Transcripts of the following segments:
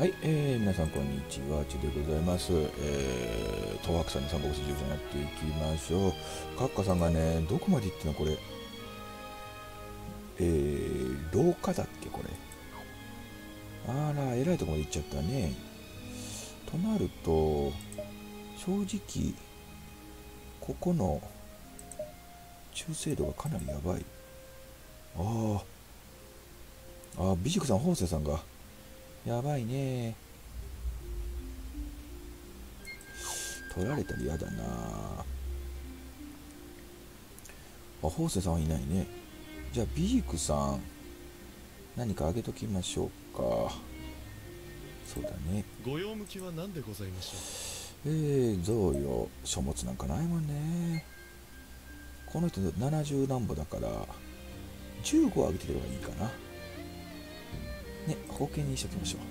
はい、皆さんこんにちは、ちでございます。東白さんに三国志13やっていきましょう。カッカさんがね、どこまで行ってんのこれ。廊下だっけこれ。あら、えらいとこまで行っちゃったね。となると、正直、ここの忠誠度がかなりやばい。美塾さん、法政さんが、やばいね。取られたら嫌だな。法政さんはいないね。じゃあ、美塾さん、何かあげときましょうか。そうだね。 ご用向きは何でございましょ贈与、書物なんかないもんね。この人70何歩だから、15あげてればいいかな。ね、保険にしときましょ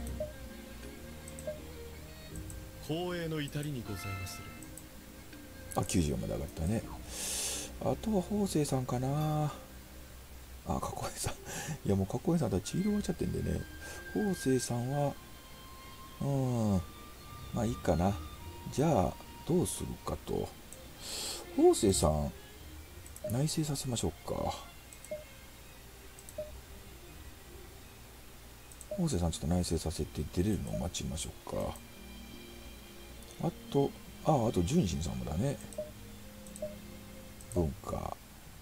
う。光栄の至りにございまする。 94まで上がったね。あとは法政さんかな。加古江さん。いやもう加古江さんとは血色終わっちゃってんでね。法政さんは、まあいいかな。じゃあ、どうするかと。法政さん、内省させましょうか。法政さんちょっと内省させて出れるのを待ちましょうか。あと純真さんもだね。文化。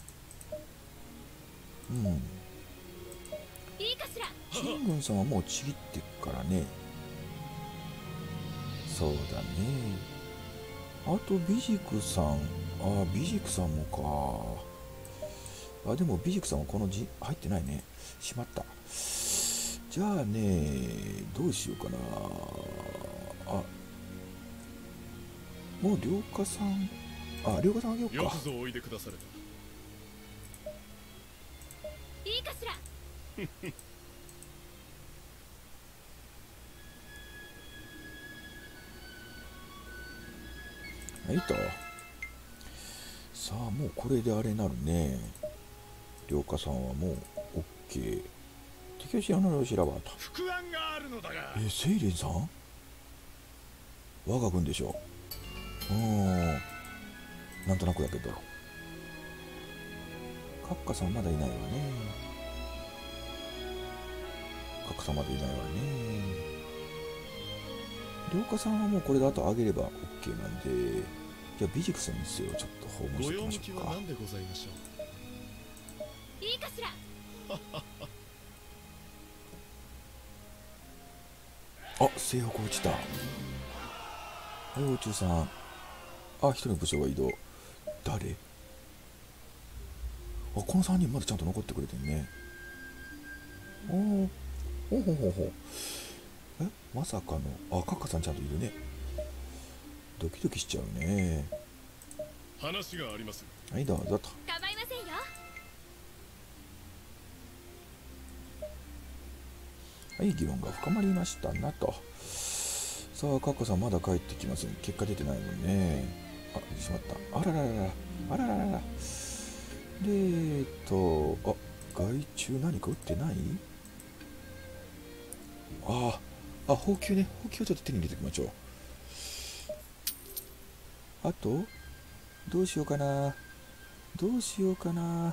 いいかしら。 新軍さんはもうちぎってっからね。そうだね。あと美塾さん。美塾さんもか。でも美塾さんはこの字入ってないね。しまった。じゃあね、どうしようかな。もう涼香さん、涼香さんあげようか。 よくぞおいでくだされた。 いいかしら。 はいと。さあ、もうこれであれなるね。涼香さんはもう OK。敵を知らないを調べた。 副案があるのだが。 セイレンさん我が軍でしょ。なんとなくだけど。カッカさんまだいないわね。カッカさんまだいないわね。涼香さんはもうこれであと上げれば OK なんで、じゃあ美塾先生をちょっと訪問しておきましょうか。 ご用向きは何でございましょいいかしら。 西北落ちた。はい、王中さん。一人の武将が移動。誰？この3人まだちゃんと残ってくれてんね。ほう。まさかの。カッカさんちゃんといるね。ドキドキしちゃうね。 う。話があります。 はい、どうぞと。 構いませんよ。 はい、議論が深まりましたなと。さあ、カッカさんまだ帰ってきません。結果出てないもんね。しまった。あららら。で、害虫何か打ってない？補給ね。補給をちょっと手に入れておきましょう。あと、どうしようかな。同志枠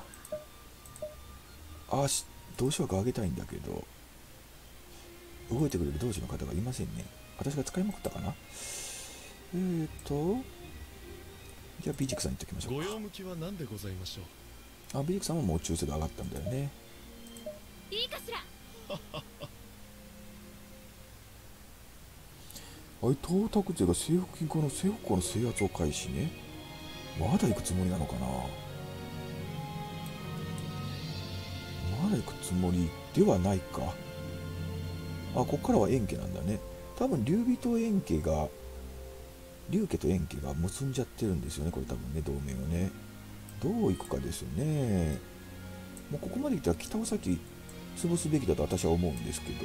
あげたいんだけど、動いてくれる同志の方がいませんね。私が使いまくったかな。じゃあ美塾さん行っておきましょうか。 ご用向きは何でございましょう。 美塾さんはもう忠誠度上がったんだよね。 いいかしら。 東卓勢が西北近郊の西北港の制圧を開始ね。まだ行くつもりなのかな。まだ行くつもりではないか。こっからは円家なんだね。多分劉備と円家が、劉家と円家が結んじゃってるんですよね。これ多分ね、同盟をね。どう行くかですよね。もうここまで来たら北を先潰すべきだと私は思うんですけど、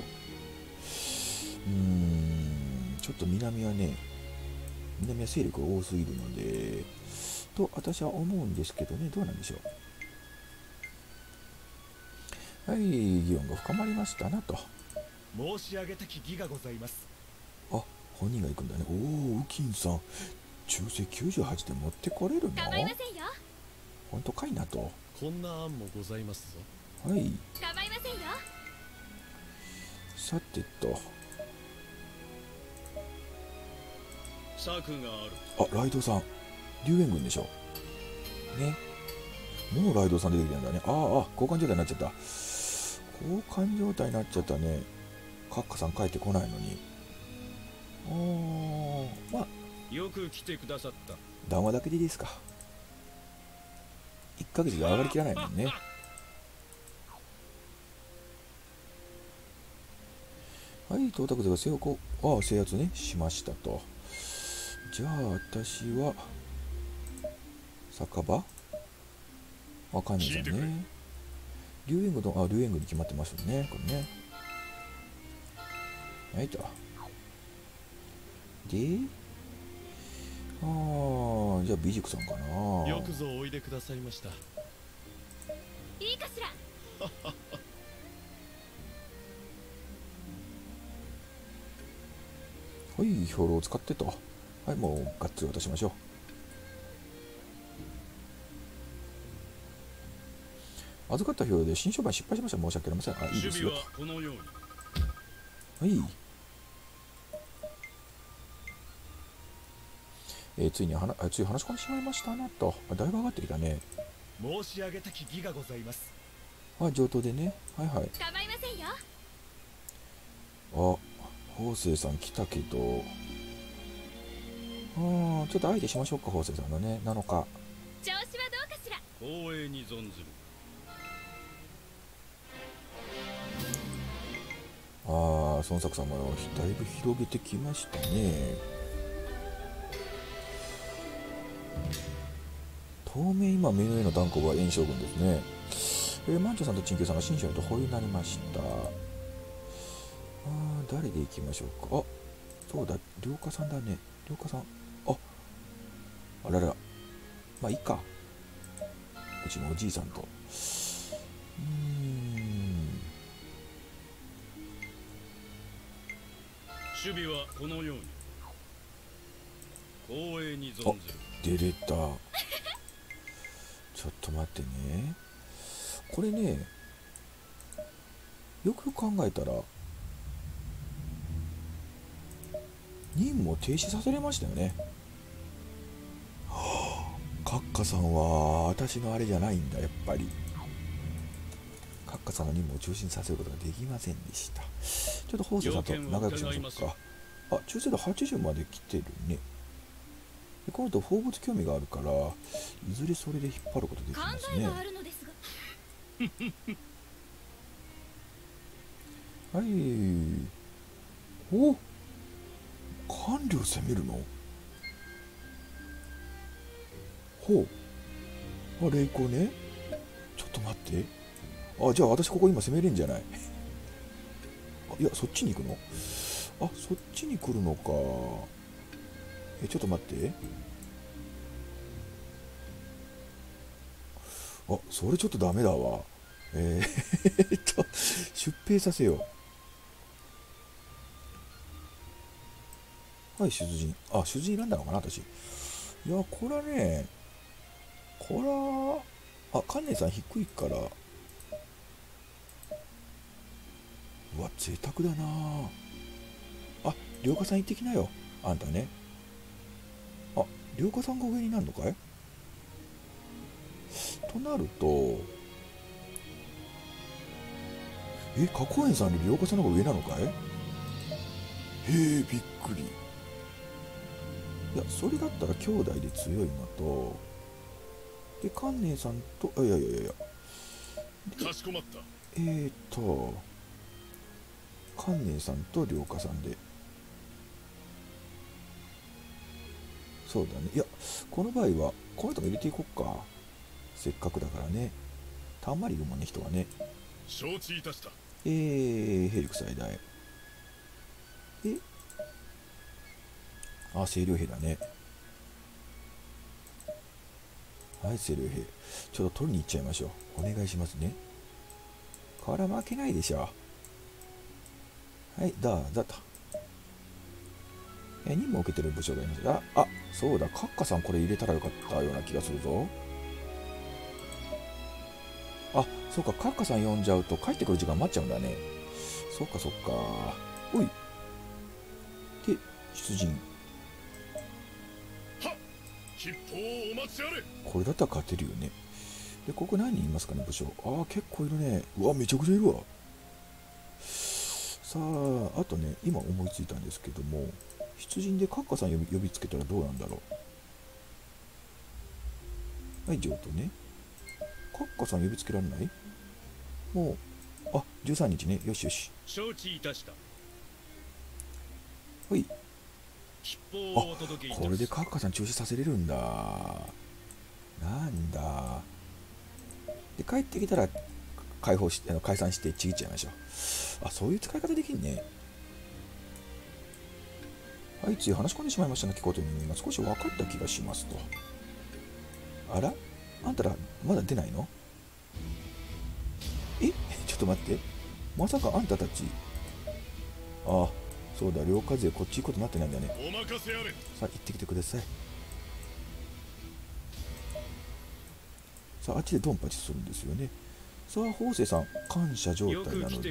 ちょっと南は勢力が多すぎるので、と私は思うんですけどね、どうなんでしょう。はい、議論が深まりましたなと。 申し上げたき義がございます。 あ、本人が行くんだね。おお、ウキンさん、忠誠98で持ってこれるの？ 構いませんよ。 本当かいなと。 こんな案もございますぞ。 はい、 構いませんよ。 さてと。 策がある。 あ、ライドさん、龍炎軍でしょ。ね。もうライドさん出てきたんだね。ああ、交換状態になっちゃった。交換状態になっちゃったね。カッカさん帰ってこないのに。まあ、 よく来てくださった。 談話だけでいいですか。1ヶ月で上がりきらないもんね。はい、到達が制圧ね、しましたと。じゃあ、私は、酒場わかんないじゃんね。龍炎軍と、龍炎軍に決まってますよね、これね。はいと。で、じゃあ、美塾さんかな。 よくぞおいでくださいました。 いいかしら。 はい、兵糧を使ってと。はい、もうがっつり渡しましょう。預かった兵糧で新商売失敗しました。申し訳ありません。あ、いいですよ。 守備はこのように。 はい。ついについ話し込んでしまいましたなと。だいぶ上がってきたね。 申し上げたき義がございます。 上等でね。はいはい。 構いませんよ。 法政さん来たけど、ちょっと相手しましょうか、法政さんのね、7日。 調子はどうかしら。 光栄に存ずる。 孫作さんもだいぶ広げてきましたね。当面今目の上の断固は炎将軍ですね。満潮さんと陳旧さんが新州へと保有になりました。誰でいきましょうか。そうだ、涼香さんだね。涼香さん、あらら、まあいいか。うちのおじいさんと。 守備はこのように。光栄に存ずる。 出れた。ちょっと待ってね。これね、よくよく考えたら任務を停止させれましたよね。カッカさんは私のあれじゃないんだ。やっぱりカッカさんの任務を中止にさせることができませんでした。ちょっと法政さんと仲良くしましょうか。中世度80まで来てるね。でこの後放物興味があるから、いずれそれで引っ張ることでき考ますね。 えがあるのですが。 はい。官僚攻めるの？霊光ね。ちょっと待って。じゃあ私ここ今攻めれんじゃない？いや、そっちに行くの？そっちに来るのか。ちょっと待って。それちょっとダメだわ。出兵させよう。はい、出陣。出陣選んだのかな、私。いや、これはね、関連さん低いから、うわ、贅沢だな。涼香さん行ってきなよ、あんたね。涼香さんが上になるのかい？となると、花崗園さんより涼香さんの方が上なのかい？びっくり。いや、それだったら兄弟で強いのと、で、観念さんと、いや。 かしこまった。 観念さんと涼香さんで。そうだね。いや、この場合は、この人も入れていこっか。せっかくだからね。たんまりいるもんね、人がね。 承知いたした。 兵力最大。清涼兵だね。はい、清涼兵。ちょっと取りに行っちゃいましょう。お願いしますね。これは負けないでしょ。 はい、どうぞと。任務を受けてる部署がいますが、あ、そうだ、カッカさんこれ入れたらよかったような気がするぞ。あ、そうか、カッカさん呼んじゃうと帰ってくる時間待っちゃうんだね。そっかそっか。おい。で、出陣。 はっ、吉報をお待ちあれ。 これだったら勝てるよね。で、ここ何人いますかね、部署。ああ、結構いるね。うわ、めちゃくちゃいるわ。さあ、あとね、今思いついたんですけども、出陣でカッカさん呼びつけたらどうなんだろう。はい、上とね。カッカさん呼びつけられない？もう、あ、13日ね。よしよし。 承知いたした。 はい。 吉報をお届けいたす。 これでカッカさん中止させれるんだ。なんだ。で、帰ってきたら解散してちぎっちゃいましょう。あ、そういう使い方できんね。はい、つい話し込んでしまいましたね、聞こうという意味が少し分かった気がしますと。あら、あんたらまだ出ないの？え、ちょっと待って。まさかあんたたち。あ、そうだ、両風こっち行くことになってないんだね。 お任せあれ。 さあ、行ってきてください。さあ、あっちでドンパチするんですよね。さあ、法政さん、感謝状態なので、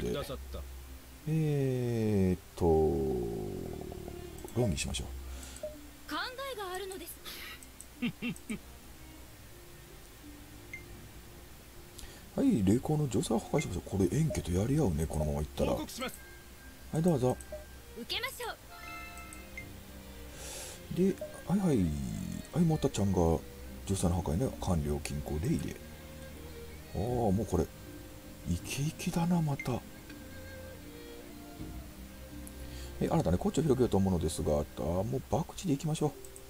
論議しましょう。 考えがあるのです。 はい、霊光の女性を破壊しましょう。これ、円家とやり合うね、このままいったら。はい、どうぞ。 受けましょう。 で、はいはい、はい、もたちゃんが女性の破壊ね、完了、均衡で入れ。ああ、もうこれ、イケイケだな、また。あなたね、こっちを広げようと思うのですが、もう博打でいきましょ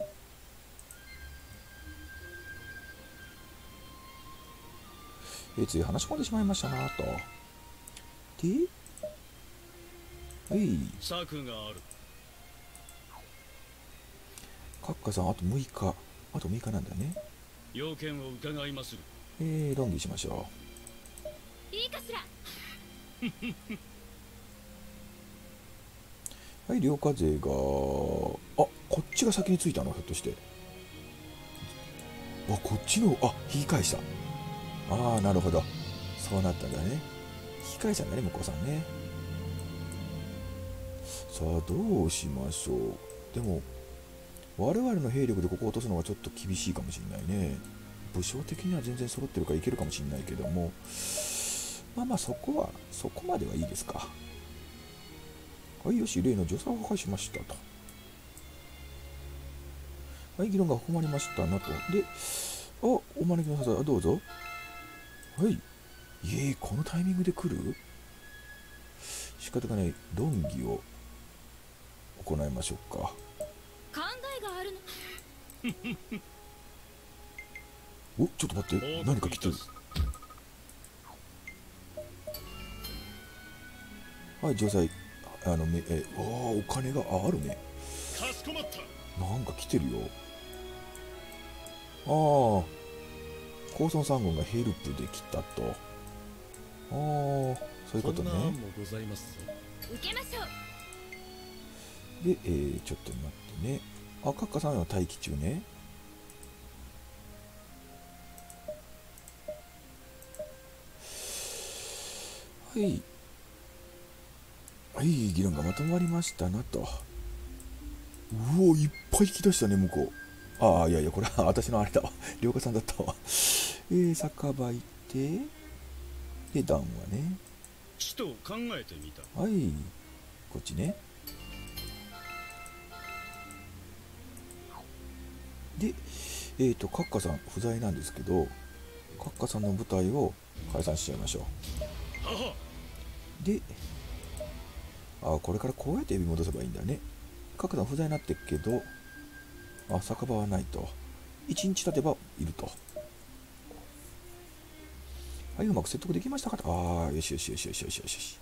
う。つい話し込んでしまいましたなと。で、はい。 策がある。 カッカさん、あと6日。あと6日なんだね。 要件を伺いまする。論議しましょう。いいかしら。 はい、両風が、あ、こっちが先についたの、ひょっとして。あ、こっちの、あ、引き返した。ああ、なるほど。そうなったんだね。引き返したんだね、向こうさんね。さあ、どうしましょう。でも、我々の兵力でここを落とすのはちょっと厳しいかもしれないね。武将的には全然揃ってるからいけるかもしれないけども、まあまあ、そこまではいいですか。はい、よし、例の女性を破壊しましたと。はい、議論が深まりましたなと。で、お招きのささ、どうぞ。はい。このタイミングで来る？仕方がない、論議を行いましょうか。 考えがあるの。 お、ちょっと待って、何か来てる。はい、城塞。お金があるね。 かしこまった。 なんか来てるよ。ああ、高村三軍がヘルプで来たと。ああ、そういうことね。 受けましょう。で、ちょっと待ってね。あ、カッカさんは待機中ね。はい。はい、議論がまとまりましたなと。うお、いっぱい引き出したね、向こう。ああ、いやいや、これは私のあれだわ。涼子さんだったわ。酒場行って、で、段はね。 ちと考えてみた。 はい、こっちね。で、カッカさん不在なんですけど、カッカさんの部隊を解散しちゃいましょう。で、これからこうやって呼び戻せばいいんだね。カッカさん不在になってるけど、酒場はないと。1日経てばいると。はい、うまく説得できましたかと。よしよしよしよしよしよし。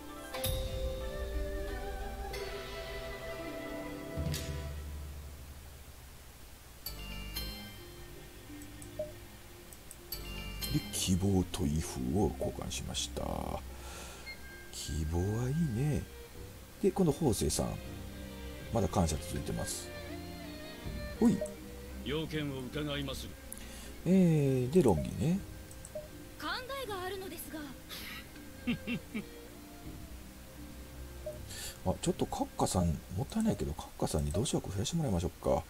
で、希望と威風を交換しました。希望はいいね。 で今度法政さん、まだ感謝続いてます。ほい。 要件を伺いまする。 で論議ね。 考えがあるのですが。 あ、ちょっとカッカさんもったいないけど、カッカさんに同志枠増やしてもらいましょうか。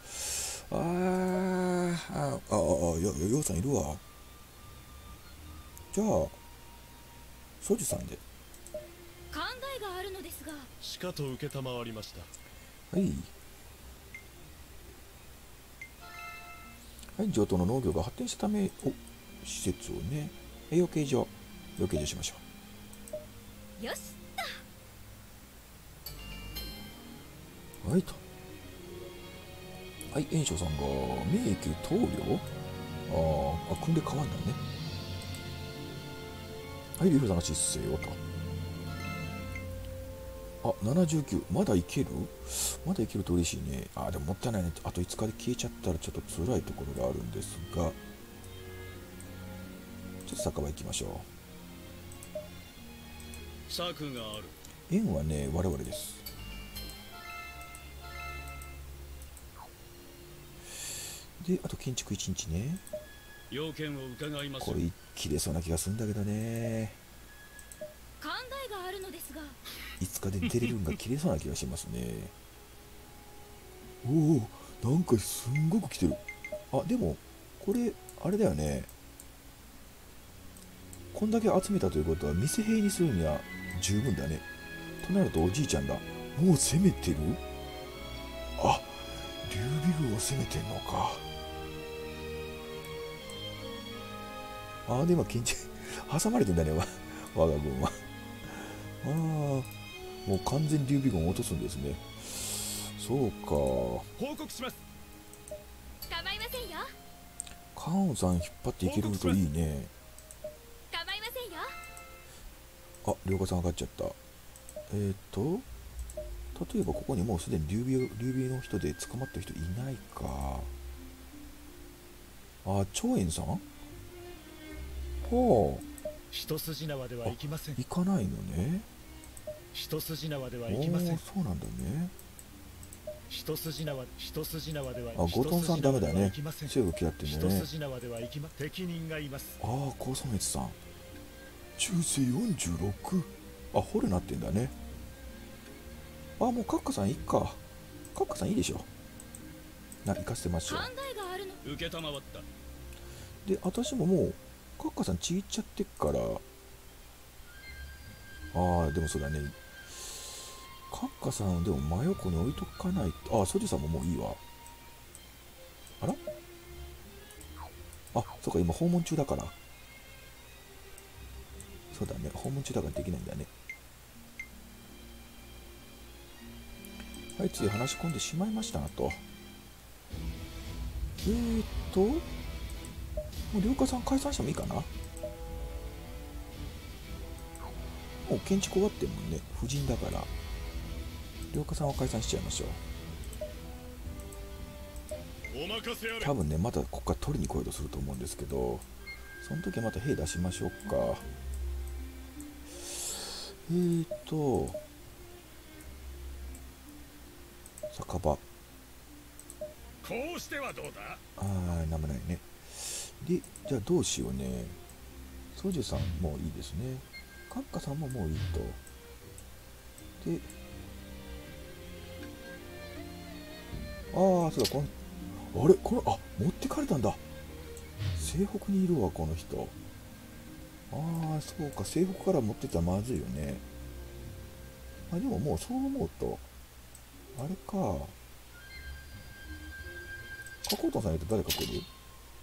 ようさんいるわ。じゃあソジュさんで。 考えがあるのですが。 しかと承りました。 はいはい。上等の農業が発展したため、施設をね、養鶏場しましょよし。 う。はいと。はい、炎章さんが名駅棟梁、組んで変わんないね。はい、リフさんが失勢をと。あ、79。まだいけると嬉しいね。でももったいないね。あと5日で消えちゃったらちょっと辛いところがあるんですが、ちょっと酒場行きましょ策がある。 う。円はね、我々です。で、あと建築1日ね。 要件を伺います。 これ切れそうな気がするんだけどね。 考えがあるのですが。 5日で出れるんが切れそうな気がしますね。おお、なんかすんごく来てる。でもこれあれだよね。こんだけ集めたということは店兵にするには十分だね。となるとおじいちゃんだ。もう攻めてる。劉備軍を攻めてんのか。で今建築挟まれてんだね、我が軍は。もう完全に劉備軍を落とすんですね。そうか。 報告します。 構いませんよ。 カーンさん引っ張っていけるといいね。 構いませんよ。 涼香さん上がっちゃった。例えばここにもうすでに劉備の人で捕まった人いないか。長遠さん。 一筋縄ではいきません。 行かないのね。 一筋縄ではいきません。 そうなんだね。 一筋縄では。 後藤さんダメだね。強く嫌ってね。 一筋縄ではいきま。適任がいます。 高宗光さん。中世46。ホルなってんだね。もうカッカさんいいか。カッカさんいいでしょ。行かせてましょう。 考えがあるの。 受けたまわった。 で、私ももうカッカさんちぎっちゃってっから。でもそうだね。カッカさんでも真横に置いとかないと。ソジさんももういいわ。そうか、今訪問中だから。そうだね、訪問中だからできないんだね。はい、つい話し込んでしまいましたなと。もう涼香さん解散してもいいかな。もう建築終わってるもんね。夫人だから涼香さんは解散しちゃいましょう。 お任せあれ。 多分ね、またここから取りに来ようとすると思うんですけど、その時はまた兵出しましょうか。酒場。 こうしてはどうだ。 なんもないね。で、じゃあどうしようね。ソジュさんもういいですね。カッカさんももういいと。で、そうだ、持ってかれたんだ。西北にいるわ、この人。そうか、西北から持ってたらまずいよね。でももうそう思うと、あれか。加工トさんいると誰か来る？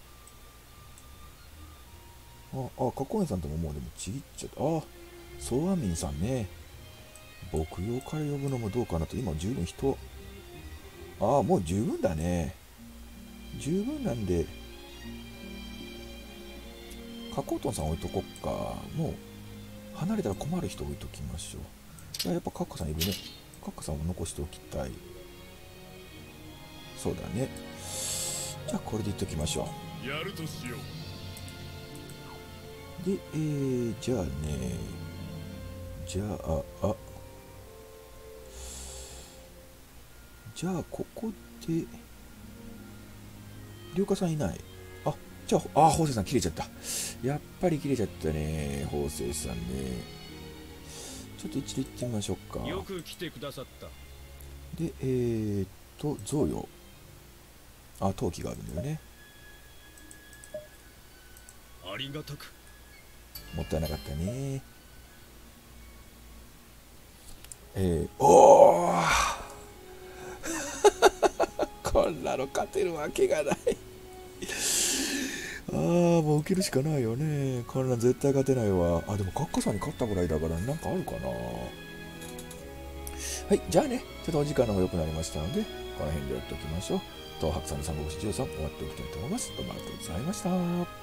加工園さんとももうでもちぎっちゃった。ソワミンさんね。牧羊から呼ぶのもどうかなと。今十分人。もう十分だね。十分なんで、加工トンさん置いとこっか。もう離れたら困る人置いときましょう。やっぱカッカさんいるね。カッカさんを残しておきたい。そうだね。じゃあこれでいっときましょう。やるとしよう。で、じゃあね。 じゃあここで龍華さんいない。あ、じゃあ、法政さん切れちゃった。やっぱり切れちゃったね、法政さんね。ちょっと一度行ってみましょうか。 よく来てくださった。 で、贈与。陶器があるんだよね。 ありがたく。 もったいなかったね。おーこんなの勝てるわけがないもう受けるしかないよね。こんなん絶対勝てないわ。でもカッカさんに勝ったぐらいだからなんかあるかな。はい、じゃあね、ちょっとお時間の方良くなりましたので、この辺でやっておきましょう。東博さんの三国志13終わっておきたいと思います。どうもありがとうございました。